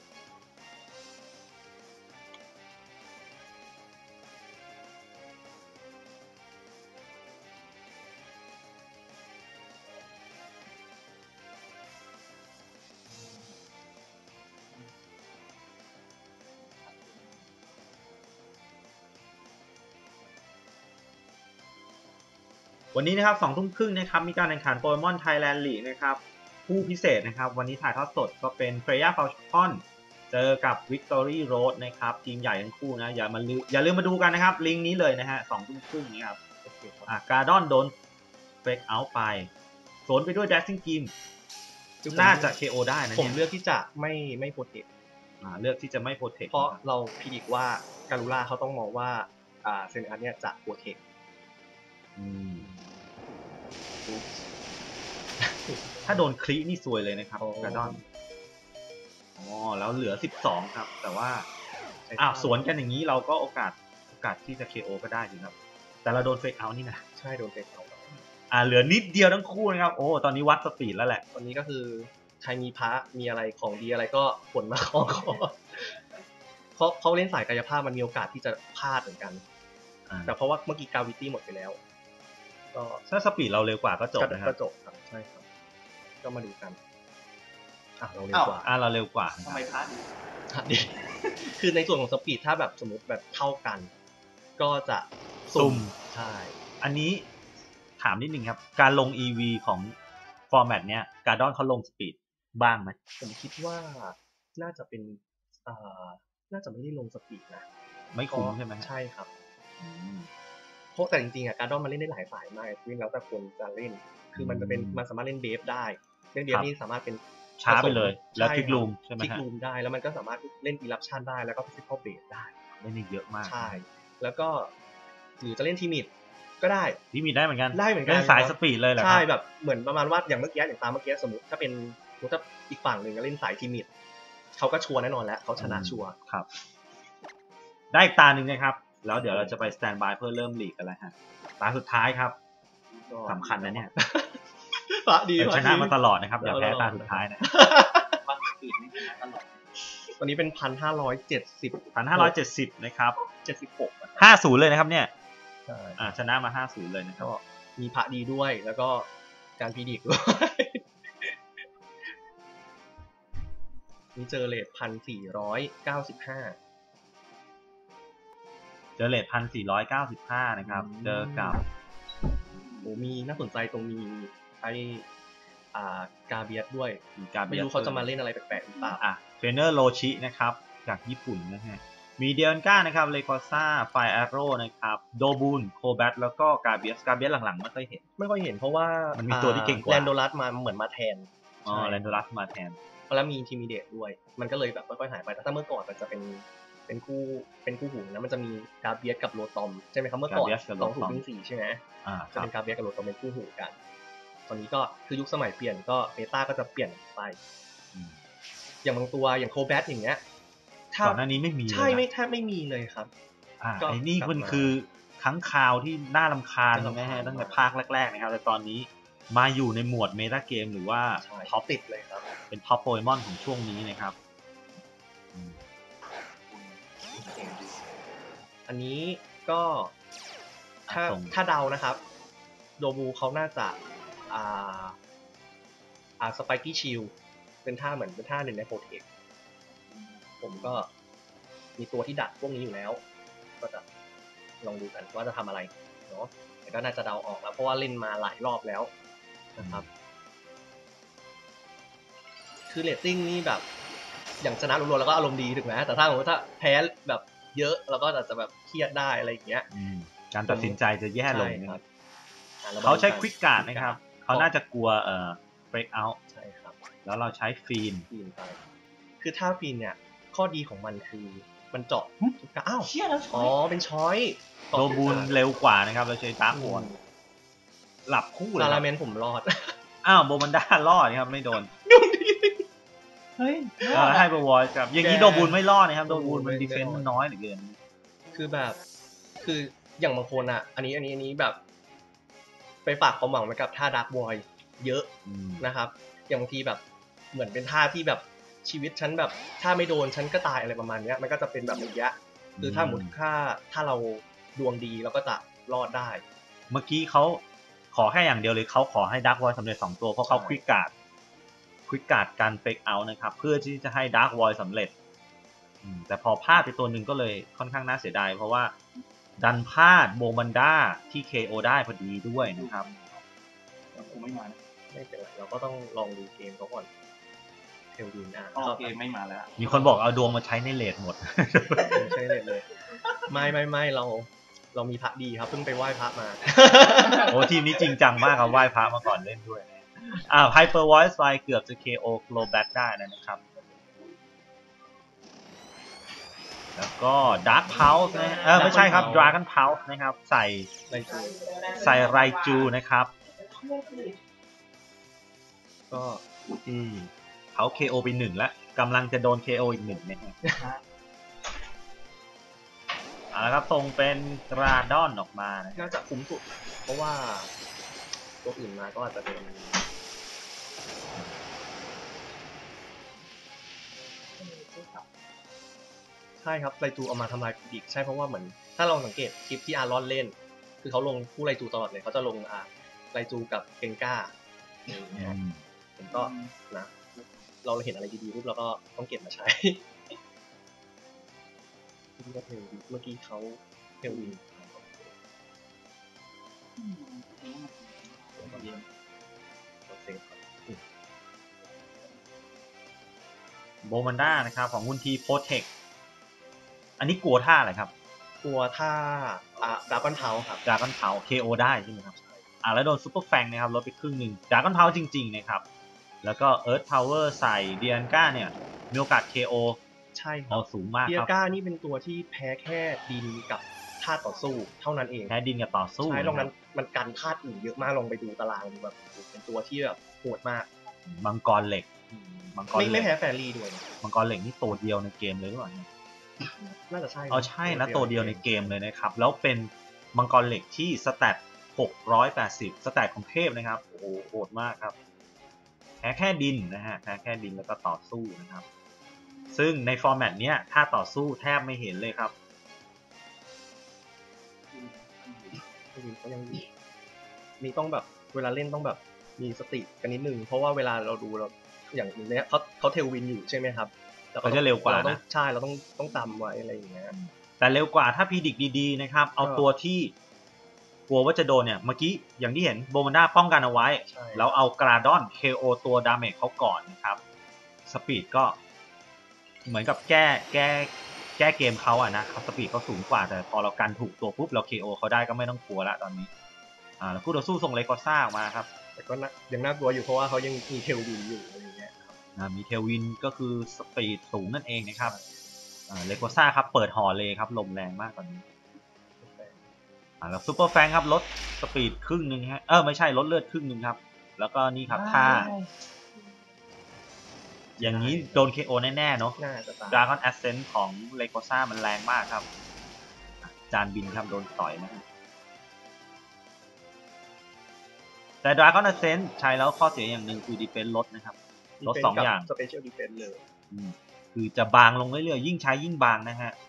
วันนี้นะครับ2 ทุ่มครึ่งนะครับมีการแข่งขันโปเกมอนไทยแลนด์ลีกนะครับผู้พิเศษนะครับวันนี้ถ่ายทอดสดก็เป็นเฟรย่าฟาลคอนเจอกับ Victory Road นะครับทีมใหญ่ทั้งคู่นะอย่าลืมมาดูกันนะครับลิงก์นี้เลยนะฮะ2 ทุ่มครึ่งนี้ครับการ์ดอนโดนเฟกเอาท์ไปสวนไปด้วย Dancing Team น่าจะ KO ได้นะผมเลือกที่จะไม่โปรเทคเลือกที่จะไม่โปรเทคเพราะเราพิจิตรว่าการูล่าเขาต้องมองว่าเซนอาร์เนี่ยจะโปรเทคถ้าโดนคลินี่ซวยเลยนะครับการ์ดอนแล้วเหลือ12ครับแต่ว่าสวนกันอย่างนี้เราก็โอกาสที่จะ KO ก็ได้จริงครับแต่เราโดนเฟกเอาท์นี่นะใช่โดนเฟกเอาท์เหลือนิดเดียวทั้งคู่นะครับตอนนี้วัดสปีดแล้วแหละตอนนี้ก็คือใครมีพระมีอะไรของดีอะไรก็ผลมาคล้องคอเขาเล่นสายกายภาพมันมีโอกาสที่จะพลาดเหมือนกันแต่เพราะว่าเมื่อกี้กาวิตี้หมดไปแล้วก็ถ้าสปีดเราเร็วกว่าก็จบนะครับก็จบครับใช่ครับก็มาดูกันเราเร็วกว่าเราเร็วกว่าทำไมพลาดดีคือในส่วนของสปีดถ้าแบบสมมติแบบเท่ากันก็จะสุ่มใช่อันนี้ถามนิดนึงครับการลง EV ของฟอร์แมตเนี้ยการ์ดอนเขาลงสปีดบ้างไหมผมคิดว่าน่าจะเป็นน่าจะไม่ได้ลงสปีดนะไม่คุ้มใช่ไหมใช่ครับเพราะแต่จริงๆการ์ดอนมันเล่นได้หลายสายมากวิ่งแล้วแต่คนจะเล่นคือมันสามารถเล่นเบฟได้เล่นเบฟนี่สามารถเป็นช้าไปเลยแล้วคลิกลูมใช่ไหมคลิกลูมได้แล้วมันก็สามารถเล่นอีลัปชันได้แล้วก็ฟิสิคอลเบฟได้เล่นเยอะมากใช่แล้วก็หรือจะเล่นทีมิดก็ได้ลิมิตได้เหมือนกันได้เหมือนกันเล่นสายสปีดเลยเหรอคใช่รับแบบเหมือนประมาณว่าอย่างเมื่อกี้อย่างตามเมื่อกี้สมมติถ้าอีกฝั่งหนึ่งเล่นสายทีมิดเขาก็ชัวร์แน่นอนแล้วเขาชนะชัวร์ครับ ได้อีกตาหนึ่งนะครับ แล้วเดี๋ยวเราจะไปสแตนบายเพื่อเริ่มลีกกันแล้วฮะตาสุดท้ายครับสำคัญนะเนี่ยพระดีชนะมาตลอดนะครับอย่าแพ้ตาสุดท้ายนะบัคปีดไม่ชนะตลอดวันนี้เป็น1,570 1,570นะครับ 76 50เลยนะครับเนี่ยใช่ชนะมา50เลยนะครับก็มีพระดีด้วยแล้วก็การพีดิกด้วย นี่เจอเลท1,495 เจอเลท1,495นะครับ เจอกับโอ้มีน่าสนใจตรงมีไอ้กาเบียสด้วยการไม่รู้เขาจะมาเล่นอะไรแปลกๆหรือเปล่าเทรนเนอร์โรชินะครับจากญี่ปุ่นนะฮะมีเดียนก้านะครับเลคอซ่าไฟแอโร่นะครับโดบูนโคแบทแล้วก็กาเบียสหลังๆไม่ค่อยเห็นไม่ค่อยเห็นเพราะว่ามันมีตัวที่เก่งกว่าแลนโดรัสมาเหมือนมาแทนแลนโดรัสมาแทนแล้วมีทีมีเดตด้วย มันก็เลยแบบค่อยๆหายไปแต่ถ้าเมื่อก่อนมันจะเป็นคู่หูนะมันจะมีกาเบียสกับโรตอมใช่ไหมครับเมื่อก่อน Gabias กับ Rotom 2004ใช่ไหมคจะรับเป็นกาเบียสกับโรตอมเป็นคู่หูกัน ตอนนี้ก็คือยุคสมัยเปลี่ยนก็เมตาก็จะเปลี่ยนไป อย่างบางตัวอย่างโคแบทอย่างเงี้ยก่อนหน้านี้ไม่มีเลยนะใช่ไม่แทบไม่มีเลยครับ ก็ไอ้นี่กลับมันมาคือค้างคาวที่น่ารำคาญน่ารำคาญนะฮะตั้งแต่ภาคแรกๆนะครับแต่ตอนนี้มาอยู่ในหมวดเมตาเกมหรือว่าใช่ท็อปติดเลยครับเป็นท็อปโปเกมอนของช่วงนี้นะครับอืมอันนี้ก็ถ้าเดานะครับ โดบูเขาน่าจะสไปกี้ชิลเป็นท่าเหมือนเป็นท่าหนึ่งในโปรเทคผมก็มีตัวที่ดักพวกนี้อยู่แล้ว ก็จะลองดูกันว่าจะทำอะไรเนาะแต่ก็น่าจะเดาออกแล้วเพราะว่าเล่นมาหลายรอบแล้วนะครับคือเรตติ้งนี่แบบอย่างชนะรัวๆแล้วก็อารมณ์ดีถูกไหมแต่ถ้าสมมติถ้าแพ้แบบเยอะเราก็อาจจะแบบเครียดได้อะไรอย่างเงี้ยการตัดสินใจจะแย่ลงใช่นะคครัรับบเขาใช้ควิกการ์ดนะครับเขาน่าจะกลัวbreak out ใช่ครับแล้วเราใช้ฟีนฟีนไปคือท่าฟีนเนี่ยข้อดีของมันคือมันเจาะทุกอ้าวเชี่ยแล้วอ๋อเป็นช้อยเจาะโดบูนทุกเร็วกว่านะครับเราใช้ดาร์กวอนอืมหลับคู่เลยลาคลารับเมนผมรอดอ้าวโบมันด้ารอดนะครับไม่โดนเฮ้ยให้เบอร์วอยกับอย่างนี้แกโดบูนไม่รอดนะครับโดบูนมันไม่ดีเฟนต์ไม่รอดมันน้อยเหลือเกินคือแบบคืออย่างบางคนอ่ะ อันนี้แบบ ไปฝากความหวังไว้กับท่าดาร์กบอยเยอะนะครับ อย่างบางทีแบบเหมือนเป็นท่าที่แบบชีวิตฉันแบบถ้าไม่โดนฉันก็ตายอะไรประมาณเนี้ยมันก็จะเป็นแบบอย่างเงี้ยคือถ้าหมดถ้าเราดวงดีเราก็จะรอดได้เมื่อกี้เขาขอแค่อย่างเดียวเลยเขาขอให้ดาร์กวอยสำเร็จ2ตัวเพราะเขาใช่ควิกการ์ดการเฟกเอาท์นะครับเพื่อที่จะให้ดาร์กวอยสำเร็จแต่พอพลาดไปตัวหนึ่งก็เลยค่อนข้างน่าเสียดายเพราะว่าดันพลาดโบมันด้าที่ KO ได้พอดีด้วยนะครับกูไม่มานะไม่เป็นไรเราก็ต้องลองดูเกมเขาก่อนเทลวินอ่ะโอเคไม่มาแล้วมีคนบอกเอาดวงมาใช้ในเลดหมดไม่ใช่เลย ไม่เรามีพระดีครับเพิ่งไปไหว้พระมาโอ้ทีมนี้จริงจังมากครับไหว้พระมาก่อนเล่นด้วยไฮเปอร์วอยซ์ไฟเกือบจะ KO Glowbat ได้แล้วนะครับ แล้วก็ Dark Pulse นะไม่ใช่ครับ Dragon Pulse นะครับ ใส่ไรจูนะครับก็เขา KO ไป1แล้วกำลังจะโดน KO อีก1นะฮะแล้วครับส่งเป็นกราดอนออกมานะน่าจะคุ้มสุด เพราะว่าตัวอื่นมาก็อาจจะเป็นใช่ครับไรจูเอามาทำลายอีกใช่เพราะว่าเหมือนถ้าเราสังเกตคลิปที่อารอนเล่น คือเขาลงคู่ไรจูตลอดเลยเขาจะลงไรจูกับเกนก้าผมก็นะเราเห็นอะไรดีๆปุ๊บเราก็ต้องเก็บมาใช้ เมื่อกี้เขาเทลวินโบมันด้านะครับของคุณทีโพเทคอันนี้กลัวท่าอะไรครับกลัวถ้าดราก้อนเทาครับดราก้อนเผา KO ได้ใช่ไหมครับแล้วโดนซูเปอร์แฟงนะครับลดไปครึ่งหนึ่งดราก้อนเผาจริงๆนะครับแล้วก็เอิร์ธพาวเวอร์ใส่เดียนก้าเนี่ยมีโอกาส KO ใช่คเอารับสูงมากเดียครับก้านี่เป็นตัวที่แพ้แค่ดินกับธาตุต่อสู้เท่านั้นเองแพ้ดินกับต่อสู้ใช่ตรงนั้นมันกันธาตุอื่นเยอะมากลองไปดูตารางดูแบบเป็นตัวที่แบบโหดมากมังกรเหล็กมังกรเหล็กไม่แพ้แฟรี่ด้วยมังกรเหล็กนี่ตัวเดียวในเกมเลยหรือเปล่าเนี่ยน่าจะใช่อ๋อใช่นะตัวเดียวในเกมเลยนะครับแล้วเป็นมังกรเหล็กที่สแตท680สแตทของเทพนะครับโอ้โหโหดมากครับแพ้แค่ดินนะฮะแพ้แค่ดินแล้วก็ต่อสู้นะครับซึ่งในฟอร์แมตเนี้ยถ้าต่อสู้แทบไม่เห็นเลยครับเขายังอยู่นี่ต้องแบบเวลาเล่นต้องแบบมีสติกันนิดนึงเพราะว่าเวลาเราดูเราอย่างเนี้ยเขาเทลวินอยู่ใช่ไหมครับเขาจะเร็วกว่านะใช่เราต้องตามไว้อะไรอย่างเงี้ยแต่เร็วกว่าถ้าพีดิกดีๆนะครับเอาตัวที่กลัวว่าจะโดนเนี่ยเมื่อกี้อย่างที่เห็นโบมันด้าป้องกันเอาไว้แล้วเอากราดอน KO ตัวดาเมจเขาก่อนนะครับสปีดก็เหมือนกับแก้เกมเขาอะนะสปีดเขาสูงกว่าแต่พอเรากันถูกตัวปุ๊บเรา KO เขาได้ก็ไม่ต้องกลัวละตอนนี้แล้วคู่ต่อสู้ส่งเลโกซ่าออกมาครับแต่ก็ยังน่ากลัวอยู่เพราะว่าเขายังมีเทลวินอยู่อะไรอย่างเงี้ยมีเทลวินก็คือสปีดสูงนั่นเองนะครับเลโกซ่าครับเปิดห่อเลยครับลมแรงมากตอนนี้แล้วซูเปอร์แฟงครับลดสปีดครึ่งหนึ่งฮะไม่ใช่ลดเลือดครึ่งหนึ่งครับแล้วก็นี่ครับท่าอย่างนี้โดน KO แน่ๆเนาะ Dragon Ascent ของเลโกซ่ามันแรงมากครับจานบินครับโดนต่อยนะครับแต่ Dragon Ascent ใช้แล้วข้อเสียอย่างหนึ่งคือ Defense ลดนะครับลด2อย่าง Special Defense เลยคือจะบางลงเรื่อยๆยิ่งใช้ยิ่งบางนะฮะ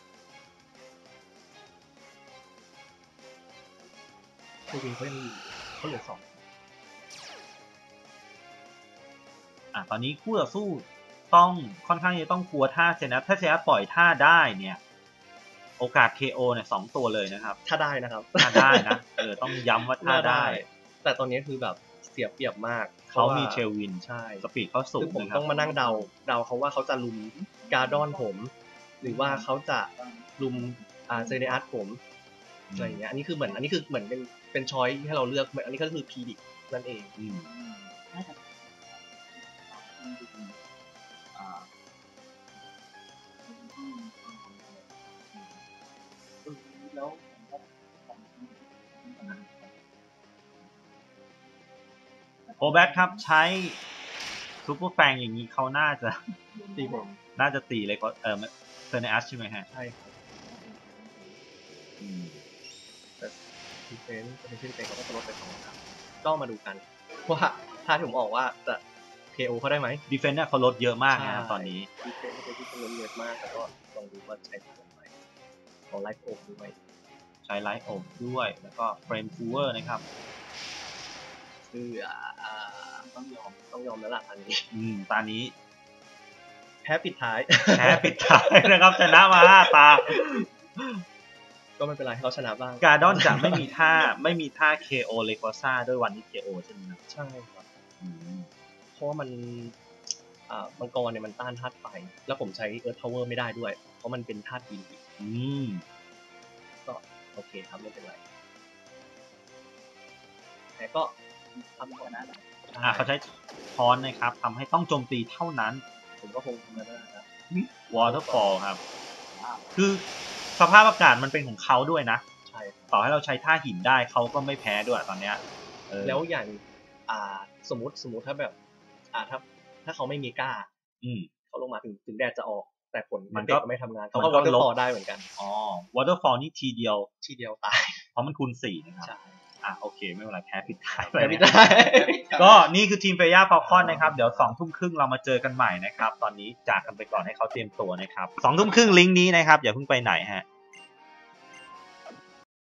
คือวินเขาเหลือ2 ตอนนี้คู่ต่อสู้ต้องค่อนข้างจะต้องกลัวท่าเซนัสถ้าเซนัสปล่อยท่าได้เนี่ยโอกาส KO เนี่ย2ตัวเลยนะครับถ้าได้นะครับถ้าได้นะต้องย้ำว่าถ้าได้แต่ตอนนี้คือแบบเสียเปรียบมากเขามีเทลวินใช่สปีดเขาสูงผมต้องมานั่งเดาเขาว่าเขาจะลุมการ์ดอนผมหรือว่าเขาจะลุมเซเนอัสผมอะไรอย่างเงี้ยอันนี้คือเหมือนเป็นช้อยให้เราเลือกอันนี้ก็คือพีดิกนั่นเองแล้วโอแบทครับใช้ซูเปอร์แฟงอย่างนี้เขาน่าจะตีเลยก็เซเนอัสใช่ไหมฮะใช่ครับแต่ดีเฟนส์เป็นชื่อเขาก็จะลดไป2ครับก็มาดูกันว่าถ้าผมออกว่าจะ KO เขาได้ไหมดีเฟนส์เนี่ยเขาลดเยอะมากนะตอนนี้ดีเฟนส์เป็นที่ลดเยอะมากแต่ก็ลองดูว่าใช้ทางไหนของไลฟ์โอมด้วยใช้ไลฟ์โอมด้วยแล้วก็เฟรมฟูเวอร์นะครับคือต้องยอมแล้วล่ะอันนี้ตอนนี้แพ้ปิดท้ายนะครับชนะมา5 ตาก็ไม่เป็นไรเขาชนะบ้างการ์ดอนจะไม่มีท่า KO เลโกซ่าด้วยวันนี้ KO ใช่ไหมครับใช่ครับเพราะว่ามันมังกรเนี่ยมันต้านธาตุไฟแล้วผมใช้เอิร์ธพาวเวอร์ไม่ได้ด้วยเพราะมันเป็นธาตุดินก็โอเคครับไม่เป็นไรแต่ก็ทำก่อนนะเขาใช้ค้อนนะครับทำให้ต้องโจมตีเท่านั้นผมก็คงทำได้นะ Waterfall ครับคือสภาพอากาศมันเป็นของเขาด้วยนะใช่ต่อให้เราใช้ท่าหินได้เขาก็ไม่แพ้ด้วยตอนเนี้ยแล้วอย่างสมมติถ้าแบบถ้าเขาไม่มีกล้าเขาลงมาถึงแดดจะออกแต่ผลมันก็ไม่ทำงานเขาก็ Waterfall ได้เหมือนกัน Waterfall นี่ทีเดียวตายเพราะมันคูณ4นะครับโอเคไม่เป็นไรแพ้ผิดท้ายไปก็นี่คือทีมเฟย่าฟอลคอนนะครับเดี๋ยว20:30เรามาเจอกันใหม่นะครับตอนนี้จากกันไปก่อนให้เขาเตรียมตัวนะครับ20:30ลิงก์นี้นะครับอย่าเพิ่งไปไหนฮะ